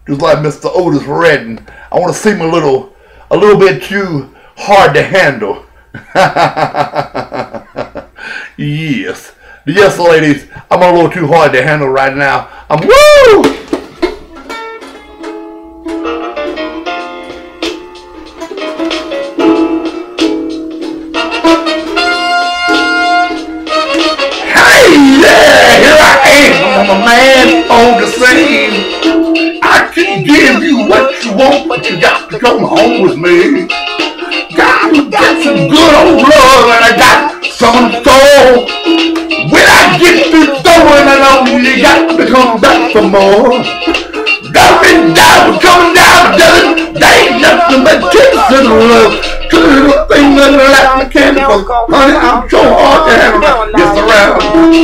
just like Mr. Otis Redding. I want to seem a little bit too hard to handle. Yes. Yes, ladies, I'm a little too hard to handle right now. Woo! Hey, yeah, here I am. I'm a man on the scene. I can give you what you want, but you got to come home with me. Got some good old love, and I got some soul. When I get through throwing it on you, you got to come back for more. Coming down, there ain't nothing but kiss and love. Good little thing that like me candy, but honey, I'm so hard to handle. Yes, around.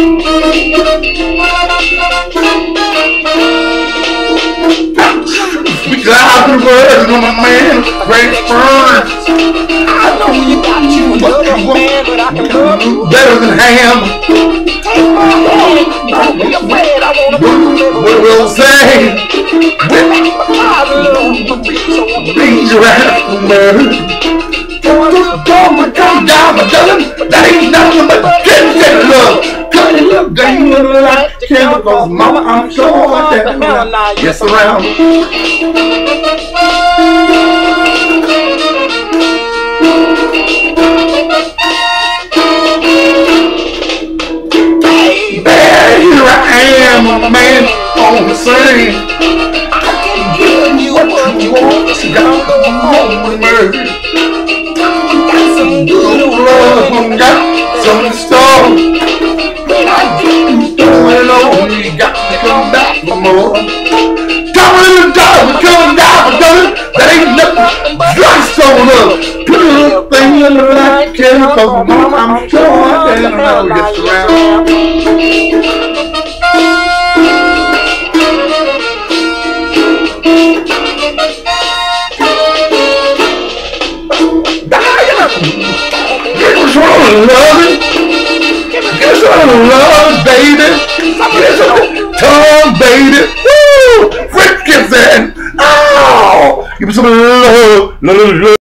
Speak loud the words of my man, Grant Burns. I know you got you another man, but I can love you better than ham. Take my hand, don't be afraid, I wanna be what will say? I love you, be your ass, come down, my darling. That ain't nothing but kiss and love. Cut it up, dang little like the chemicals, mama, I'm sure that yes, around. Here I am, I'm a man on the scene. I can give you what you want, but you gotta go home with me. Got some good Love, got some stuff. when I get Throwing on, you got to come back for more. Coming down, that ain't nothing but just on up. Put a little thing in the light, chemicals, mama, I'm sure I can know gets around. Get some loving, get some love, baby. Get some tongue, baby. Woo! Frick is in. Oh! Give me some love.